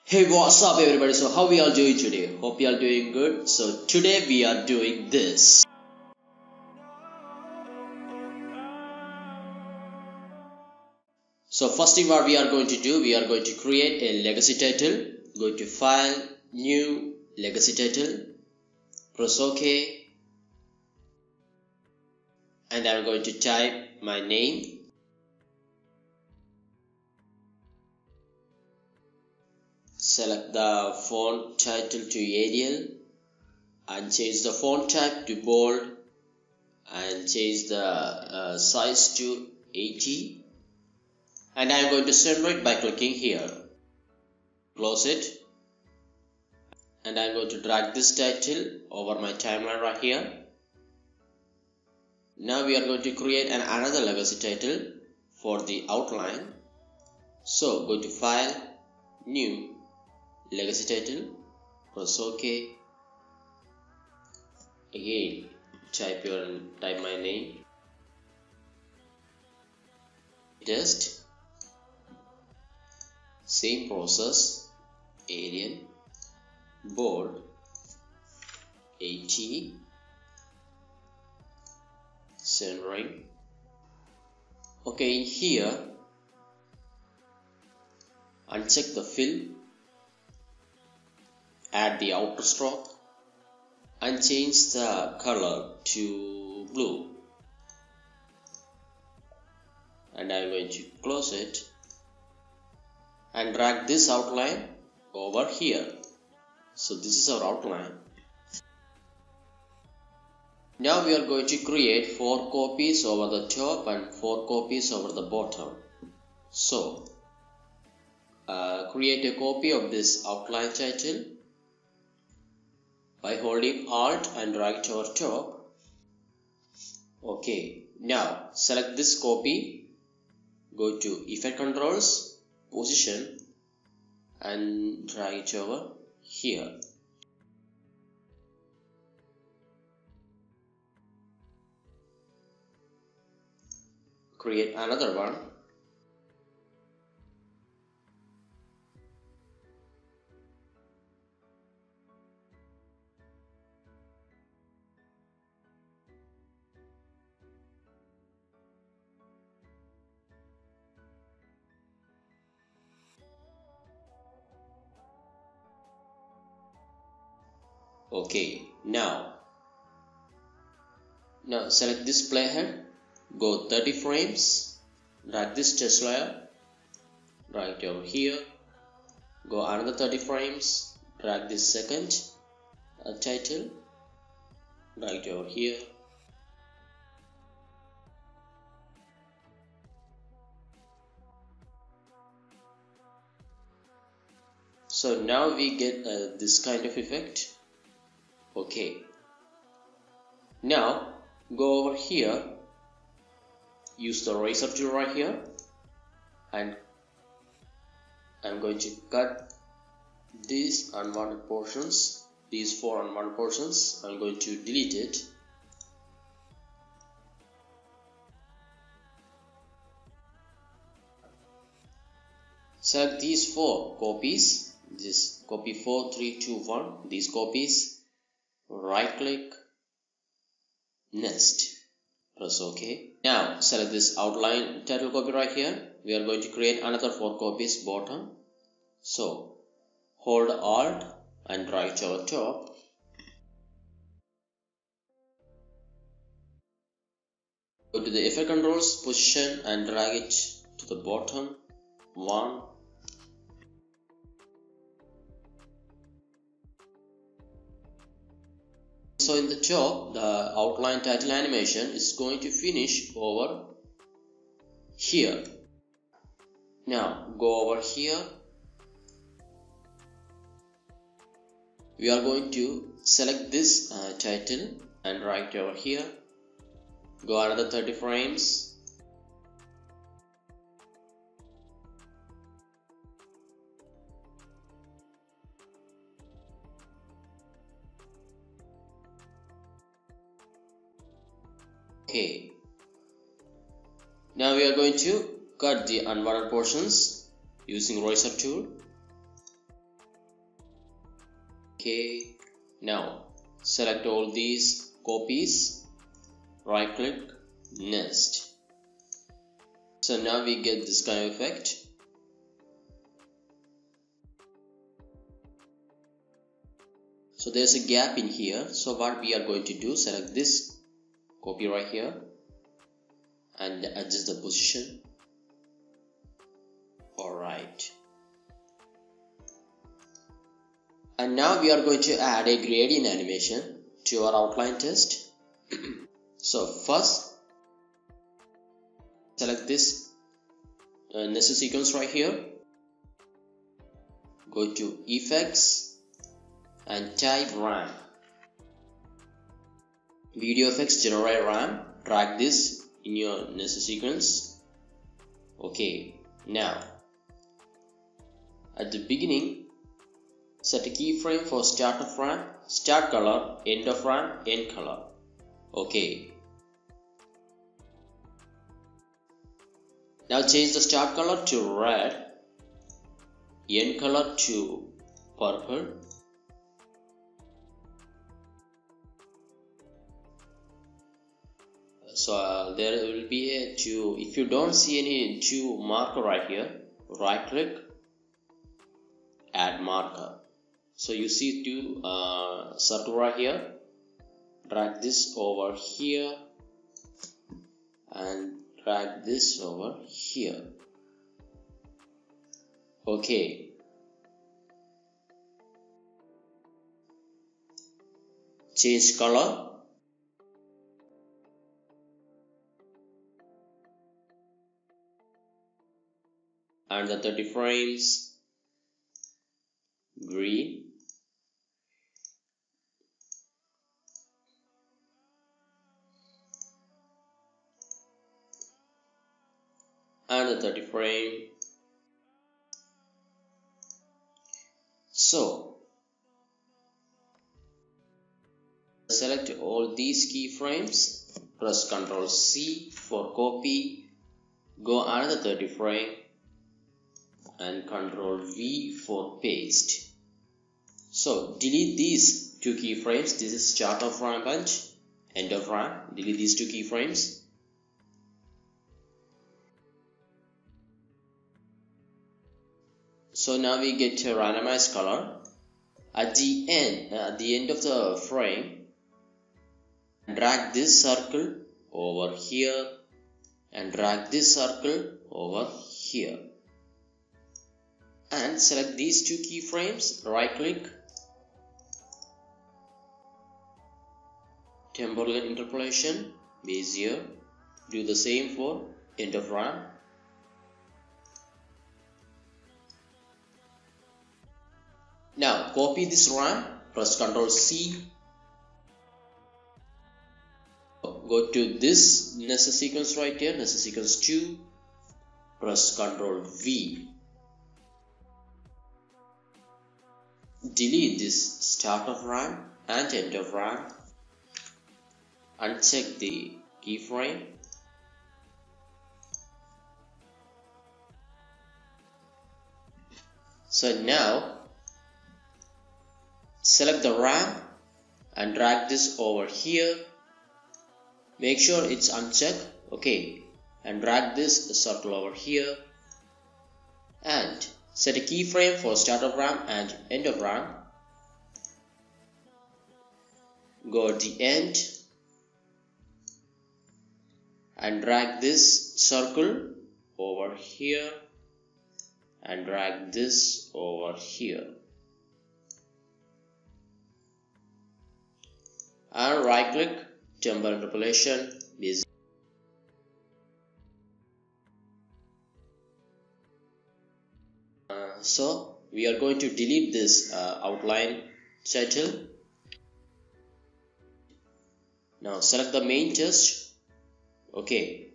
Hey, what's up everybody? So how we all doing today? Hope you all doing good. So today we are doing this. So first thing what we are going to do, we are going to create a legacy title. Go to File, New, Legacy Title. Press OK. And I'm going to type my name. Select the font title to Arial and change the font type to bold and change the size to 80, and I am going to center it by clicking here. Close it, and I am going to drag this title over my timeline right here. Now we are going to create another legacy title for the outline. So go to File, New, Legacy Title, press OK. Again, type my name. Test. Same process. Arial, bold, 80, centering. Okay, in here, uncheck the fill. Add the outer stroke and change the color to blue, and I'm going to close it and drag this outline over here. So this is our outline. Now we are going to create 4 copies over the top and 4 copies over the bottom. So create a copy of this outline title by holding Alt and drag it over top. Okay, now select this copy, go to Effect Controls, Position, and drag it over here. Create another one. Okay, now select this playhead, go 30 frames, drag this test layer, drag it over here, go another 30 frames, drag this second title, drag it over here, so now we get this kind of effect. Okay, now go over here, use the eraser tool right here, and I'm going to cut these unwanted portions, these 4 unwanted portions. I'm going to delete it. Select these 4 copies, this copy 4, 3, 2, 1, these copies. Right click, nest, press OK. Now select this outline title copy right here. We are going to create another 4 copies bottom. So hold Alt and drag it over top. Go to the Effect Controls, Position, and drag it to the bottom. 1. So in the top, the outline title animation is going to finish over here. Now go over here. We are going to select this title and drag it over here. Go another 30 frames. Okay, now we are going to cut the unwanted portions using eraser tool. Okay, now select all these copies, right click, nest. So now we get this kind of effect. So there's a gap in here. So what we are going to do, select this copy right here and adjust the position. Alright. And now we are going to add a gradient animation to our outline text. So first, select this nested sequence right here. Go to Effects and type RAM. Video effects, generate RAM. Drag this in your nested sequence. Okay, now at the beginning, set a keyframe for start of RAM, start color, end of RAM, end color. Okay. Now change the start color to red, end color to purple, so there will be a 2. If you don't see any 2 marker right here, right click, add marker. So you see 2 circle right here. Drag this over here and drag this over here. Okay. Change color. And the 30 frames green. And the 30 frame. So select all these keyframes, press Ctrl C for copy, go another 30 frame and Ctrl V for paste. So delete these 2 keyframes. This is start of RAM and end of RAM. Delete these 2 keyframes. So now we get a randomized color. At the end of the frame, drag this circle over here and drag this circle over here. And select these 2 keyframes, right click, temporal interpolation, Bezier. Do the same for end of RAM. Now copy this RAM, press Ctrl C, go to this nested sequence right here, nested sequence 2, press Ctrl V. Delete this start of RAM and end of RAM. Uncheck the keyframe. So now select the RAM and drag this over here. Make sure it's unchecked. Okay, and drag this circle over here and set a keyframe for start of RAM and end of RAM. Go at the end and drag this circle over here and drag this over here. And right click, temporal interpolation, Bezier. So we are going to delete this outline title. Now select the main text. Okay.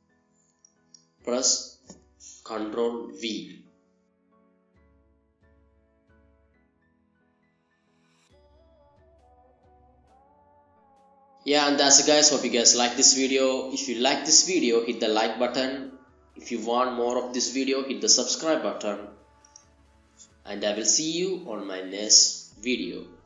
Press Ctrl V. Yeah, and that's it guys. Hope you guys like this video. If you like this video, hit the like button. If you want more of this video, hit the subscribe button. And I will see you on my next video.